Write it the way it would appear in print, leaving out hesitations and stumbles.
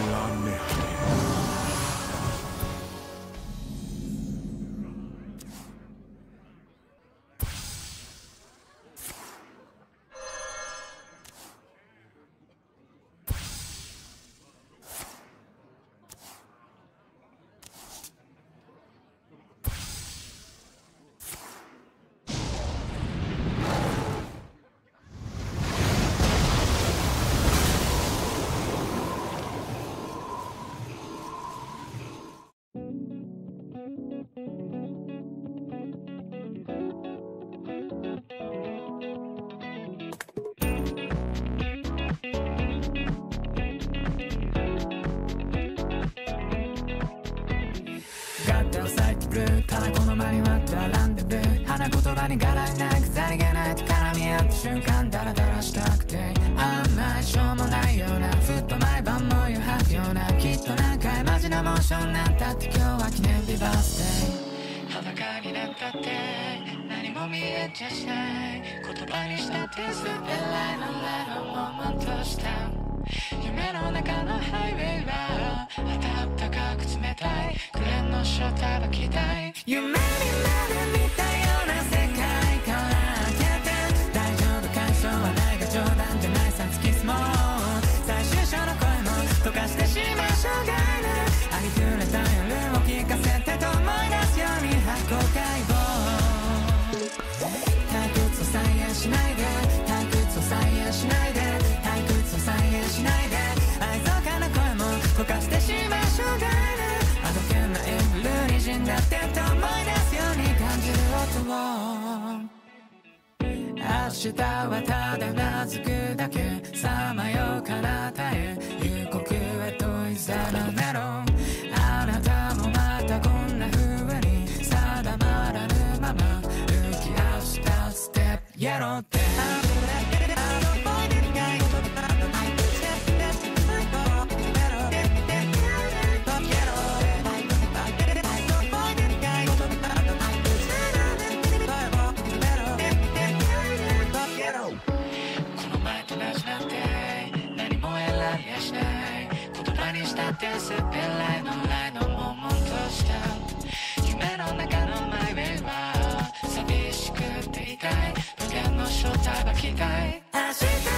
ただこの間に割ったランデブー花言葉に柄にないくざりげないと絡み合った瞬間ダラダラしたくてあんまりしょうもないようなふっと毎晩も余白ようなきっと何回マジなモーションなんだって今日は記念日バースデー裸になったって何も見えちゃしない言葉にしたってスペライのライのモンとした夢の中のハイウェイは暖かく冷たいクレーンのショーたばきたい夢にまで見たような世界から開けて大丈夫解消はないが冗談じゃないさつきすも最終章の声も溶かしてしましょうがないありふれた夜を聞かせてと思い出すように発光解剖退屈を再現しないで退屈を再現しないで退屈を再現しないで愛想かな声も溶かしてしましょうがないあどけないブルーに死んだってと思い出すように感じる音を明日はただうなずくだけさまよ彼方へ夕刻へといざなめろあなたもまたこんな風に定まらぬまま浮き合したステップイエローってスペライのライの悶々とした夢の中のマイウェイは寂しくて痛い無限の正体ばきたい明日